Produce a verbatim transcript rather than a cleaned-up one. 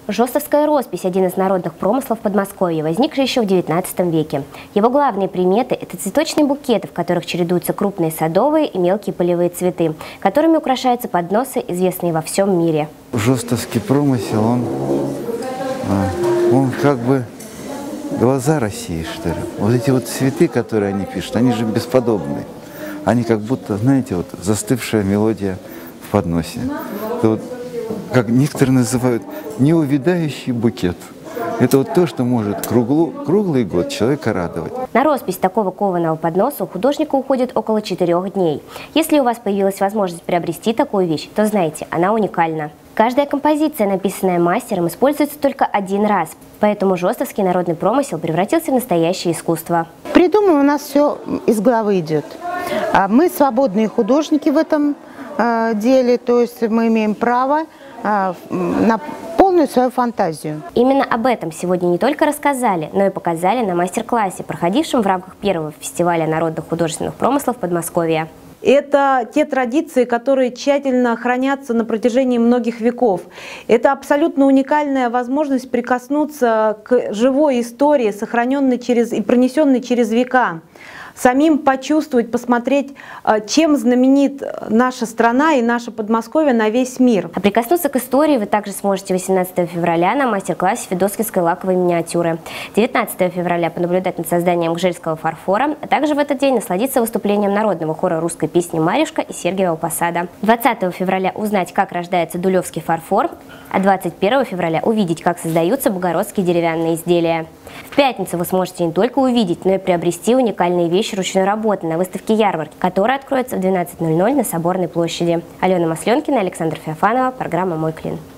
Жостовская роспись – один из народных промыслов Подмосковья, возникший еще в девятнадцатом веке. Его главные приметы – это цветочные букеты, в которых чередуются крупные садовые и мелкие полевые цветы, которыми украшаются подносы, известные во всем мире. Жостовский промысел, он, он как бы глаза России, что ли. Вот эти вот цветы, которые они пишут, они же бесподобны. Они как будто, знаете, вот застывшая мелодия в подносе. Это вот, как некоторые называют, неувядающий букет. Это вот то, что может круглу, круглый год человека радовать. На роспись такого кованого подноса у художника уходит около четырех дней. Если у вас появилась возможность приобрести такую вещь, то знайте, она уникальна. Каждая композиция, написанная мастером, используется только один раз, поэтому жостовский народный промысел превратился в настоящее искусство. Придумано у нас все из головы идет. Мы свободные художники в этом деле, то есть мы имеем право на полную свою фантазию. Именно об этом сегодня не только рассказали, но и показали на мастер-классе, проходившем в рамках первого фестиваля народных художественных промыслов Подмосковья. Это те традиции, которые тщательно хранятся на протяжении многих веков. Это абсолютно уникальная возможность прикоснуться к живой истории, сохраненной через и пронесенной через века. Самим почувствовать, посмотреть, чем знаменит наша страна и наше Подмосковье на весь мир. А прикоснуться к истории вы также сможете восемнадцатого февраля на мастер-классе федоскинской лаковой миниатюры. девятнадцатого февраля понаблюдать над созданием гжельского фарфора, а также в этот день насладиться выступлением народного хора русской песни «Марьюшка» и Сергиева Посада. двадцатого февраля узнать, как рождается дулевский фарфор, а двадцать первого февраля увидеть, как создаются богородские деревянные изделия. В пятницу вы сможете не только увидеть, но и приобрести уникальные вещи ручной работы на выставке «Ярмарки», которая откроется в двенадцать ноль ноль на Соборной площади. Алена Масленкина, Александр Феофанова, программа «Мой клин».